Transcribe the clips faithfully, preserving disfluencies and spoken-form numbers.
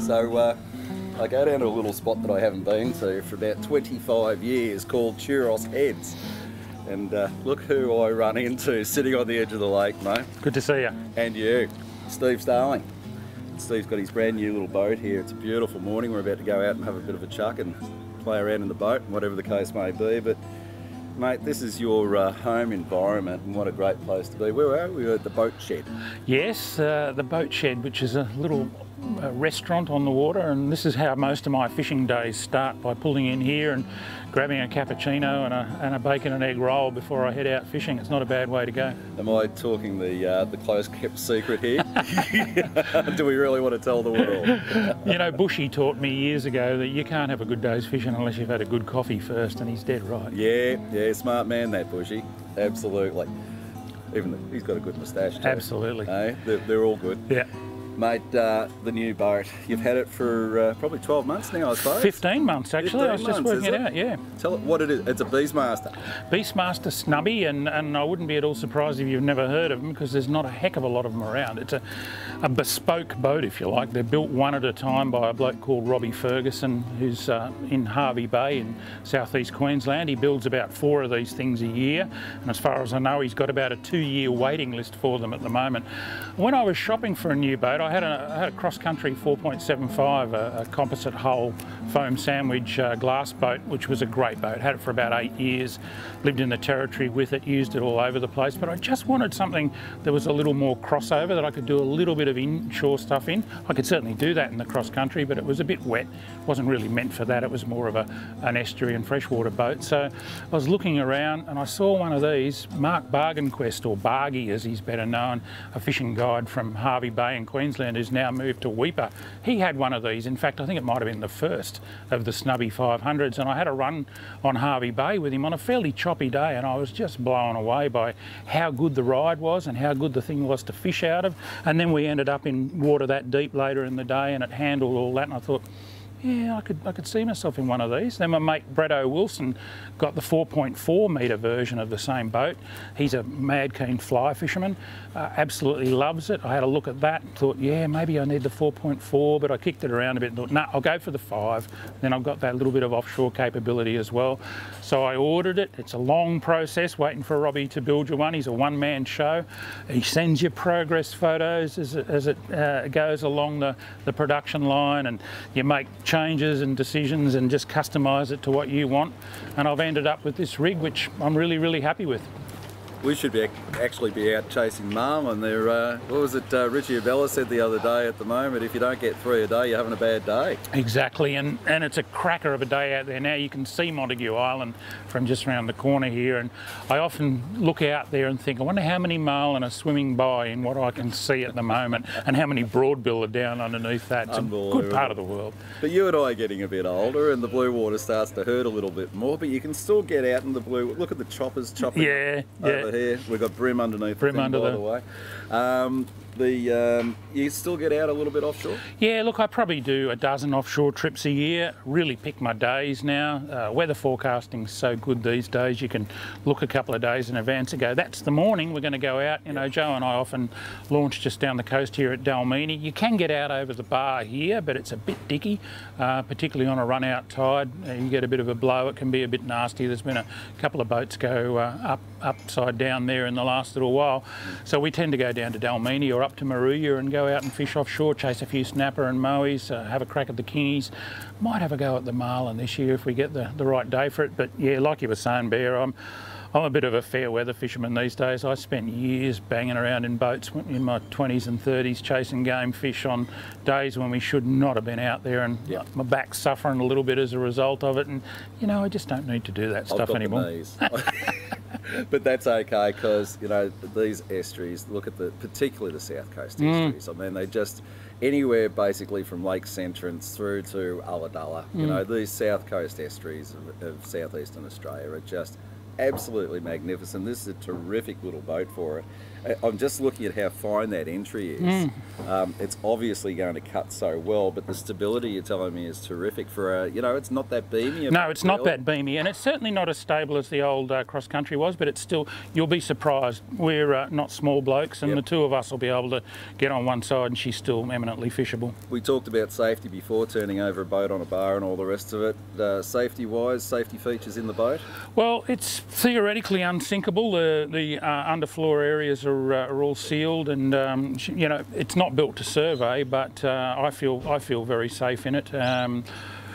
So uh, I go down to a little spot that I haven't been to for about twenty-five years called Tuross Heads. And uh, look who I run into sitting on the edge of the lake, mate. Good to see you. And you, Steve Starling. Steve's got his brand new little boat here. It's a beautiful morning. We're about to go out and have a bit of a chuck and play around in the boat, whatever the case may be. But mate, this is your uh, home environment, and what a great place to be. Where are we? We were at the boat shed. Yes, uh, the boat shed, which is a little uh, restaurant on the water, and this is how most of my fishing days start, by pulling in here and grabbing a cappuccino and a, and a bacon and egg roll before I head out fishing. It's not a bad way to go. Am I talking the uh, the close kept secret here? Do we really want to tell the world? You know, Bushy taught me years ago that you can't have a good day's fishing unless you've had a good coffee first, and he's dead right. Yeah, yeah, smart man that Bushy. Absolutely. Even the, he's got a good moustache too. Absolutely. Hey, they're, they're all good. Yeah. Mate, uh, the new boat, you've had it for uh, probably twelve months now, I suppose? fifteen months actually, fifteen I was just months, working it it? out, yeah. Tell it what it is. It's a Beastmaster. Beastmaster Snubby, and, and I wouldn't be at all surprised if you've never heard of them, because there's not a heck of a lot of them around. It's a, a bespoke boat, if you like. They're built one at a time by a bloke called Robbie Ferguson, who's uh, in Hervey Bay in southeast Queensland. He builds about four of these things a year, and as far as I know, he's got about a two-year waiting list for them at the moment. When I was shopping for a new boat, I had a, I had a cross-country four point seven five, a, a composite hull foam sandwich uh, glass boat, which was a great boat. Had it for about eight years, lived in the territory with it, used it all over the place, but I just wanted something that was a little more crossover, that I could do a little bit of inshore stuff in. I could certainly do that in the cross-country, but it was a bit wet. It wasn't really meant for that. It was more of a, an estuary and freshwater boat. So I was looking around and I saw one of these. Mark Bargainquest, or Bargy as he's better known, a fishing guide from Hervey Bay in Queensland who's now moved to Weipa. He had one of these. In fact, I think it might have been the first of the Snubby five hundreds, and I had a run on Hervey Bay with him on a fairly choppy day, and I was just blown away by how good the ride was and how good the thing was to fish out of. And then we ended up in water that deep later in the day, and it handled all that, and I thought, yeah, I could, I could see myself in one of these. Then my mate Bretto Wilson got the four point four metre version of the same boat. He's a mad keen fly fisherman, uh, absolutely loves it. I had a look at that and thought, yeah, maybe I need the four point four, but I kicked it around a bit and thought, no, nah, I'll go for the five. Then I've got that little bit of offshore capability as well. So I ordered it. It's a long process waiting for Robbie to build you one. He's a one-man show. He sends you progress photos as it, as it uh, goes along the, the production line, and you make changes and decisions and just customise it to what you want. And I've ended up with this rig, which I'm really, really happy with. We should be actually be out chasing marlin. There, uh, what was it? Uh, Richie Abella said the other day. At the moment, if you don't get three a day, you're having a bad day. Exactly, and and it's a cracker of a day out there now. You can see Montague Island from just around the corner here, and I often look out there and think, I wonder how many marlin are swimming by in what I can see at the moment, and how many broadbill are down underneath that. It's a good part of the world. But you and I are getting a bit older, and the blue water starts to hurt a little bit more. But you can still get out in the blue. Look at the choppers chopping. Yeah, over yeah. Here. We've got brim underneath brim the thing, under by the... the way. Um, the um, you still get out a little bit offshore? Yeah, look, I probably do a dozen offshore trips a year. Really pick my days now. Uh, weather forecasting's so good these days. You can look a couple of days in advance and go, that's the morning we're going to go out. You know, Joe and I often launch just down the coast here at Dalmini. You can get out over the bar here, but it's a bit dicky, uh, particularly on a run-out tide. Uh, you get a bit of a blow. It can be a bit nasty. There's been a couple of boats go uh, up upside down there in the last little while. So we tend to go down to Dalmini or up to Maruya and go out and fish offshore, chase a few snapper and mowies, uh, have a crack at the kingies. Might have a go at the marlin this year if we get the, the right day for it. But yeah, like you were saying, Bear, I'm I'm a bit of a fair weather fisherman these days. I spent years banging around in boats in my twenties and thirties chasing game fish on days when we should not have been out there, and yep. my back's suffering a little bit as a result of it, and you know, I just don't need to do that stuff I've got anymore. The knees. But that's okay, because you know, these estuaries, look at the particularly the south coast estuaries. Mm. I mean, they just anywhere basically from Lake Centrance through to Ulladulla. Mm. You know, these south coast estuaries of, of southeastern Australia are just absolutely magnificent. This is a terrific little boat for it. I'm just looking at how fine that entry is. Mm. Um, it's obviously going to cut so well, but the stability you're telling me is terrific for a, you know, it's not that beamy. No, it's really. not that beamy, and it's certainly not as stable as the old uh, cross country was, but it's still, you'll be surprised. We're uh, not small blokes, and yep. the two of us will be able to get on one side, and she's still eminently fishable. We talked about safety before, turning over a boat on a bar and all the rest of it. Uh, safety-wise, safety features in the boat? Well, it's theoretically unsinkable. The, the uh, underfloor areas are, uh, are all sealed, and um, you know, it's not built to survey, but uh, I feel I feel very safe in it. Um,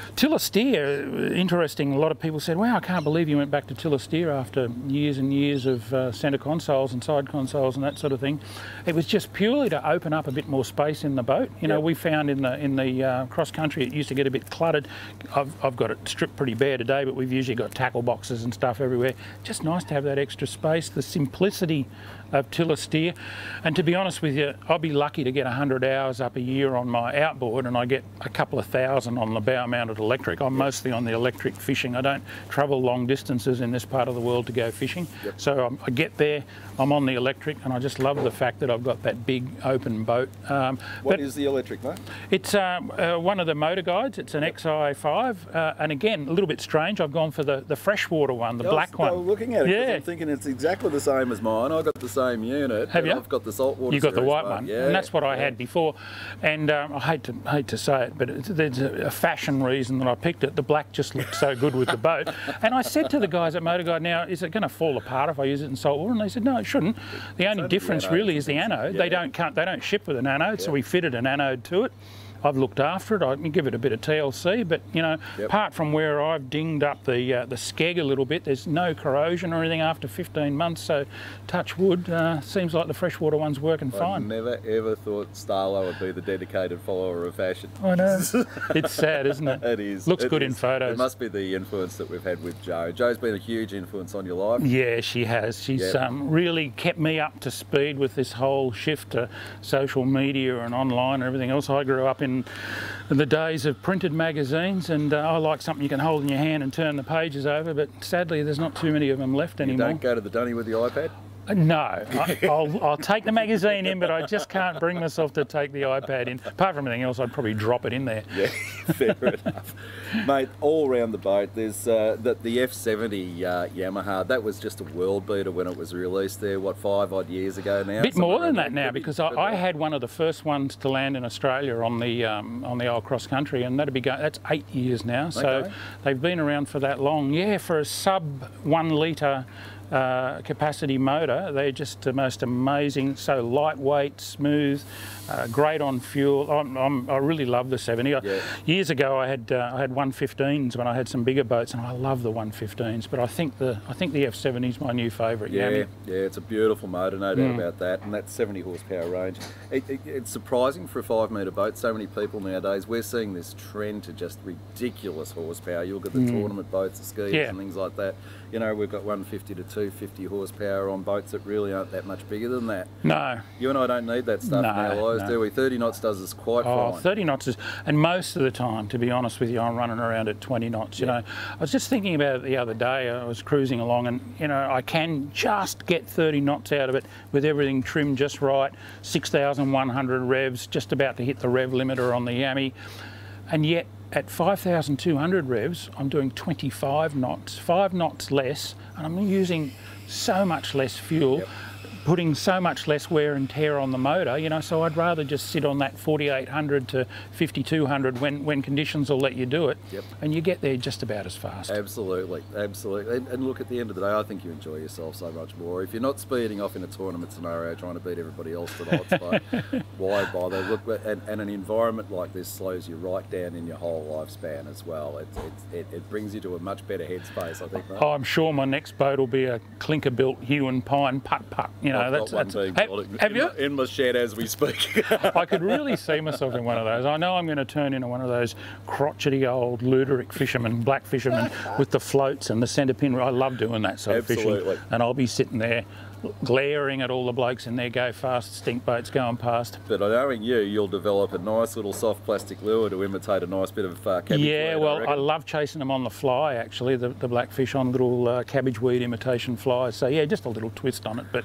Tillesteer, interesting, a lot of people said, wow, I can't believe you went back to Tillesteer after years and years of uh, centre consoles and side consoles and that sort of thing. It was just purely to open up a bit more space in the boat. You know, yep. we found in the in the uh, cross country it used to get a bit cluttered. I've, I've got it stripped pretty bare today, but we've usually got tackle boxes and stuff everywhere. Just nice to have that extra space, the simplicity of Tillesteer. And to be honest with you, I'll be lucky to get one hundred hours up a year on my outboard, and I get a couple of thousand on the bow-mounted electric. I'm yep. mostly on the electric fishing. I don't travel long distances in this part of the world to go fishing. Yep. So um, I get there, I'm on the electric, and I just love the fact that I've got that big open boat. Um, what is the electric, mate? It's um, uh, one of the motor guides. It's an yep. X I five, uh, and again, a little bit strange. I've gone for the, the freshwater one, the I black was, one. I was looking at it, yeah. I'm thinking it's exactly the same as mine. I've got the same unit. Have you? I've got the saltwater. You got the white one, one, yeah, and that's what I yeah. had before. And um, I hate to hate to say it, but it's, there's a, a fashion reason that I picked it. The black just looked so good with the boat. And I said to the guys at Motor Guide, now, is it going to fall apart if I use it in saltwater? And they said, no, it shouldn't. The only so difference the really is the anode. Yeah. They don't can't, they don't ship with an anode, yeah. so we fitted an anode to it. I've looked after it. I can give it a bit of T L C, but you know, yep. apart from where I've dinged up the uh, the skeg a little bit, there's no corrosion or anything after fifteen months. So, touch wood. Uh, seems like the freshwater one's working I fine. never ever thought Starlo would be the dedicated follower of fashion. I know. It's sad, isn't it? It is. Looks it good is. in photos. It must be the influence that we've had with Jo. Jo's been a huge influence on your life. Yeah, she has. She's yep. um, really kept me up to speed with this whole shift to social media and online and everything else. I grew up in the days of printed magazines, and uh, I like something you can hold in your hand and turn the pages over, but sadly there's not too many of them left anymore. You don't go to the dunny with the iPad? No, I, I'll, I'll take the magazine in, but I just can't bring myself to take the iPad in. Apart from anything else, I'd probably drop it in there. Yeah, fair enough. Mate, all around the boat, there's uh, the, the F seventy uh, Yamaha. That was just a world beater when it was released there, what, five odd years ago now? A bit more than that now, pretty, because I, I had one of the first ones to land in Australia on the um, on the old cross country, and that'd be go that's eight years now. So okay. they've been around for that long. Yeah, for a sub one litre Uh, capacity motor, they're just the most amazing, so lightweight, smooth, uh, great on fuel. I'm, I'm, I really love the seventy. Yeah. Years ago I had uh, I had one fifteens when I had some bigger boats, and I love the one fifteens, but I think the I think the F seventy is my new favourite. Yeah, Yami. yeah, it's a beautiful motor, no doubt Mm. about that, and that seventy horsepower range. It, it, it's surprising for a five metre boat, so many people nowadays, we're seeing this trend to just ridiculous horsepower. You look at the Mm. tournament boats, the skis Yeah. and things like that. You know, we've got one fifty to two fifty horsepower on boats that really aren't that much bigger than that. No. You and I don't need that stuff No, in our lives, no. do we? thirty knots does us quite Oh, fine. thirty knots is, and most of the time, to be honest with you, I'm running around at twenty knots. You Yeah. know, I was just thinking about it the other day. I was cruising along, and you know, I can just get thirty knots out of it with everything trimmed just right. six thousand one hundred revs, just about to hit the rev limiter on the Yami, and yet at five thousand two hundred revs, I'm doing twenty-five knots, five knots less, and I'm using so much less fuel. Yep. Putting so much less wear and tear on the motor, you know, so I'd rather just sit on that forty-eight hundred to fifty-two hundred when, when conditions will let you do it, Yep. and you get there just about as fast. Absolutely, absolutely. And, and look, at the end of the day, I think you enjoy yourself so much more. If you're not speeding off in a tournament scenario trying to beat everybody else to the hotspot, why bother? Look, and, and an environment like this slows you right down in your whole lifespan as well. It, it, it, it brings you to a much better headspace, I think, mate. Oh, I'm sure my next boat will be a clinker-built hue and pine putt-putt, you know. I've that's, got one that's, being have, built in, have you? in my shed as we speak. I could really see myself in one of those. I know I'm going to turn into one of those crotchety old Luderick fishermen, black fishermen with the floats and the centre pin. I love doing that sort of Absolutely. fishing. And I'll be sitting there glaring at all the blokes in their go fast stink boats going past. But knowing you, you'll develop a nice little soft plastic lure to imitate a nice bit of uh, cabbage Yeah, weed, well, I, I love chasing them on the fly, actually, the, the blackfish on little uh, cabbage weed imitation flies. So, yeah, just a little twist on it. But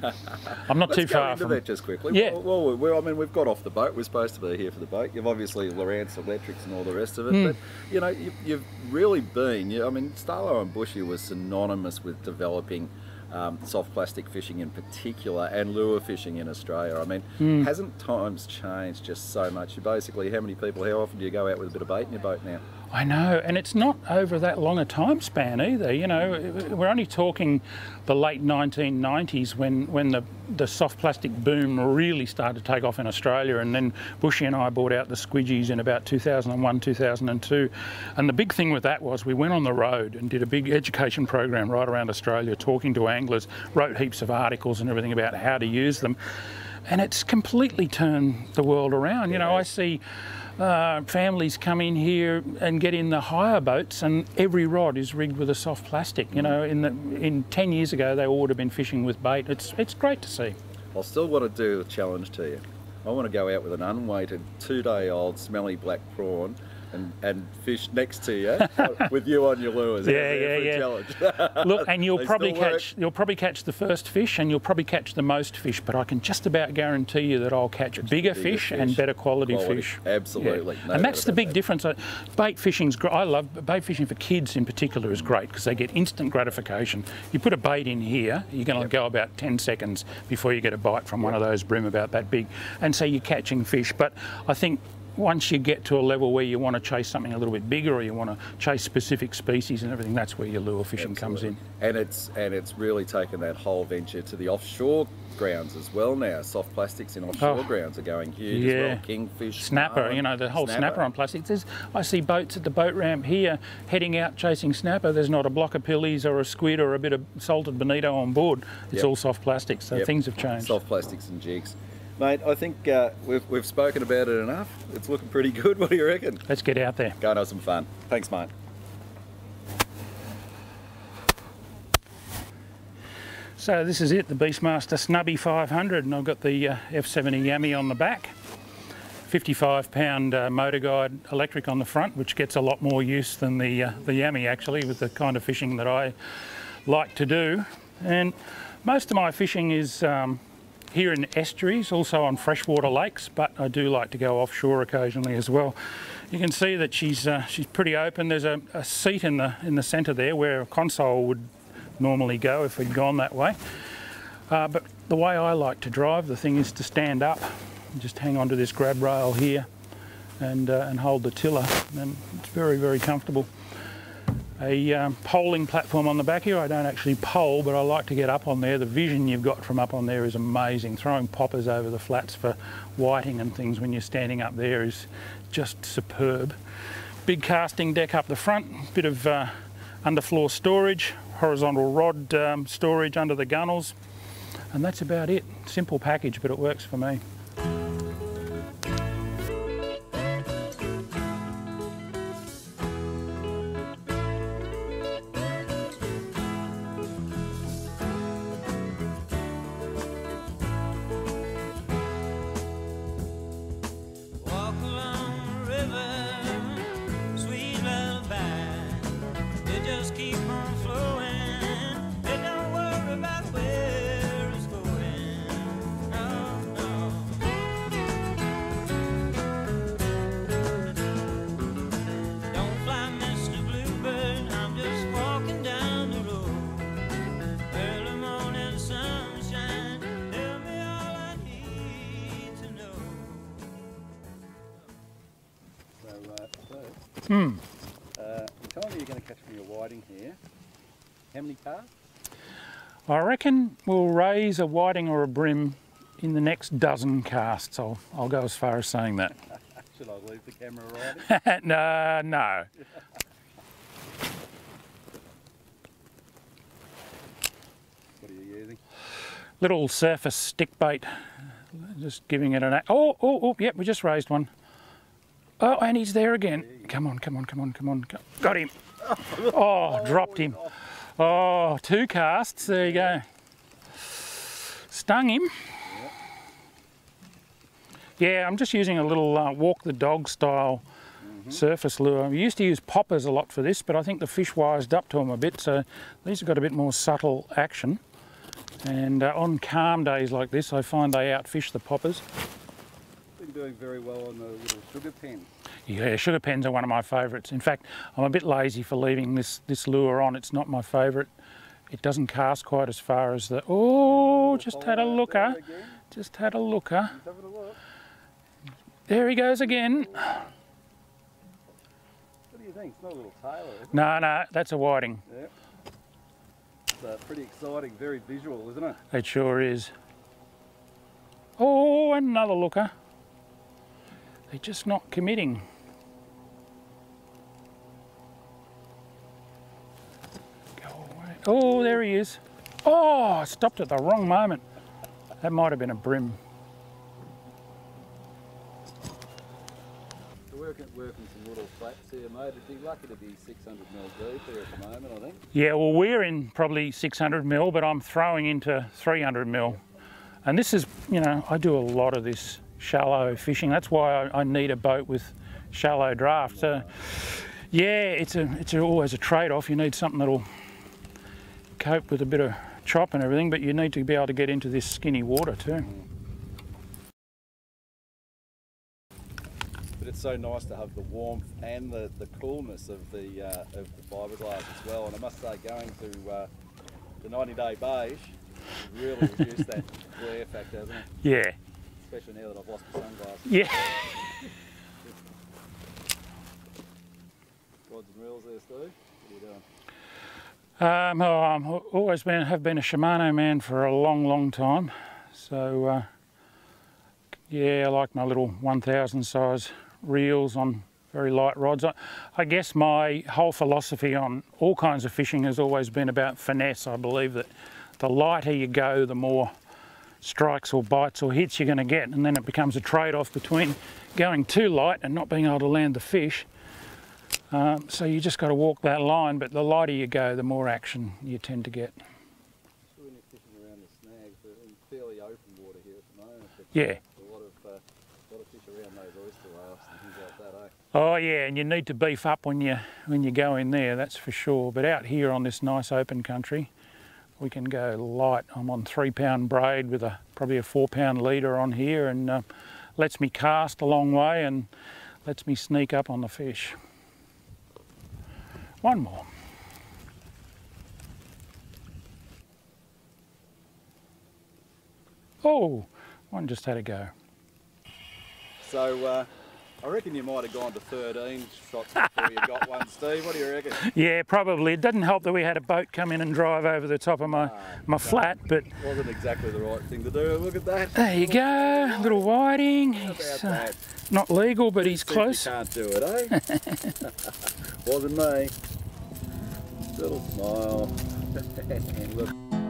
I'm not Let's too go far into from that just quickly. Yeah. Well, well, well, I mean, we've got off the boat. We're supposed to be here for the boat. You've obviously Lowrance Electrics and all the rest of it. Mm. But, you know, you, you've really been, you, I mean, Starlo and Bushy was synonymous with developing um, soft plastic fishing in particular and lure fishing in Australia. I mean, Mm. hasn't times changed just so much? You basically, how many people, how often do you go out with a bit of bait in your boat now? I know, and it's not over that long a time span either. You know, we're only talking the late nineteen nineties when, when the, the soft plastic boom really started to take off in Australia, and then Bushy and I bought out the squidgies in about two thousand one, two thousand two. And the big thing with that was we went on the road and did a big education program right around Australia, talking to anglers, wrote heaps of articles and everything about how to use them. And it's completely turned the world around. You know, I see Uh, families come in here and get in the hire boats, and every rod is rigged with a soft plastic. You know, in the in ten years ago they all would have been fishing with bait. It's it's great to see. I'll still want to do a challenge to you. I want to go out with an unweighted, two-day-old, smelly black prawn and, and fish next to you with you on your lures. Yeah, yeah, yeah. Challenge. Look, and you'll They probably still work. catch you'll probably catch the first fish, and you'll probably catch the most fish. But I can just about guarantee you that I'll catch bigger, bigger fish, fish. and better quality, Quality. fish. Absolutely. Yeah. No And that's doubt the about big that. difference. Uh, Bait fishing's great. I love bait fishing for kids in particular is great because they get instant gratification. You put a bait in here, you're going to Yep. go about ten seconds before you get a bite from one of those brim about that big, and so you're catching fish. But I think once you get to a level where you want to chase something a little bit bigger, or you want to chase specific species and everything, that's where your lure fishing comes in. And it's and it's really taken that whole venture to the offshore grounds as well now. Soft plastics in offshore Oh, grounds are going huge yeah. as well. Kingfish, Snapper, marlin, you know, the whole snapper, snapper on plastic. There's, I see boats at the boat ramp here heading out chasing snapper. There's not a block of pillies or a squid or a bit of salted bonito on board. It's Yep. all soft plastic, so Yep. things have changed. Soft plastics and jigs. Mate, I think uh, we've, we've spoken about it enough. It's looking pretty good. What do you reckon? Let's get out there. Go and have some fun. Thanks, mate. So this is it, the Beastmaster Snubby five hundred, and I've got the uh, F seventy Yami on the back. fifty-five pound uh, motor guide electric on the front, which gets a lot more use than the, uh, the Yami actually, with the kind of fishing that I like to do. And most of my fishing is um, here in estuaries, also on freshwater lakes, but I do like to go offshore occasionally as well. You can see that she's uh, she's pretty open. There's a, a seat in the in the centre there where a console would normally go if we'd gone that way. Uh, but the way I like to drive the thing is to stand up and just hang onto this grab rail here and uh, and hold the tiller, and it's very very comfortable. A um, poling platform on the back here. I don't actually pole, but I like to get up on there. The vision you've got from up on there is amazing. Throwing poppers over the flats for whiting and things when you're standing up there is just superb. Big casting deck up the front, bit of uh, underfloor storage, horizontal rod um, storage under the gunnels, and that's about it. Simple package, but it works for me. Hmm. Uh, you told me you're going to catch me a whiting here. How many casts? I reckon we'll raise a whiting or a brim in the next dozen casts. I'll, I'll go as far as saying that. Should I leave the camera riding? no, no. What are you using? Little surface stick bait. Just giving it an... Oh, oh, oh, yep, we just raised one. Oh, and he's there again. Come on, come on, come on, come on. Got him. Oh, dropped him. Oh, two casts. There you go. Stung him. Yeah, I'm just using a little uh, walk the dog style mm-hmm. surface lure. We used to use poppers a lot for this, but I think the fish wised up to them a bit, so these have got a bit more subtle action. And uh, on calm days like this, I find they outfish the poppers. Been doing very well on the little sugar pen. Yeah, sugar pens are one of my favourites. In fact, I'm a bit lazy for leaving this, this lure on. It's not my favourite. It doesn't cast quite as far as the... Oh, just had a looker. Just had a looker. He's having a look. There he goes again. What do you think? It's not a little tailor, is it? No, no, that's a whiting. Yep. It's uh, pretty exciting, very visual, isn't it? It sure is. Oh, another looker. They're just not committing. Go away. Oh, there he is. Oh, I stopped at the wrong moment. That might have been a brim. We're working, working some little flats here, mate. It'd be lucky to be six hundred mil deep here at the moment, I think. Yeah, well, we're in probably six hundred mil, but I'm throwing into three hundred mil. And this is, you know, I do a lot of this shallow fishing. That's why I, I need a boat with shallow draft. So, yeah, it's a it's a, always a trade-off. You need something that'll cope with a bit of chop and everything, but you need to be able to get into this skinny water too. But it's so nice to have the warmth and the, the coolness of the uh, of the fiberglass as well. And I must say, going to uh, the ninety day beige really reduced that glare factor, hasn't it? Yeah. Especially now that I've lost my sunglasses. Yeah. Rods and reels there, Steve. What are you doing? Um, oh, I'm always been have been a Shimano man for a long, long time. So uh, yeah, I like my little one thousand size reels on very light rods. I, I guess my whole philosophy on all kinds of fishing has always been about finesse. I believe that the lighter you go, the more strikes or bites or hits you're going to get, and then it becomes a trade-off between going too light and not being able to land the fish. Um, so you just got to walk that line, but the lighter you go, the more action you tend to get. Sure, when you're fishing around the snags, but in fairly open water here at the moment. But Yeah. a lot of uh, a lot of fish around those oyster rafts and things like that, eh? Oh yeah, and you need to beef up when you when you go in there, that's for sure. But out here on this nice open country, we can go light. I'm on three pound braid with a probably a four pound leader on here, and uh, lets me cast a long way and lets me sneak up on the fish. One more. Oh, one just had a go. So uh, I reckon you might have gone to thirteen shots before you got one, Steve. What do you reckon? Yeah, probably. It doesn't help that we had a boat come in and drive over the top of my, Ah, my flat, but wasn't exactly the right thing to do. Look at that. there you go, little whiting. How He's about uh, that? not legal, but he's Said close. You can't do it, eh? Wasn't me. Little smile. Look.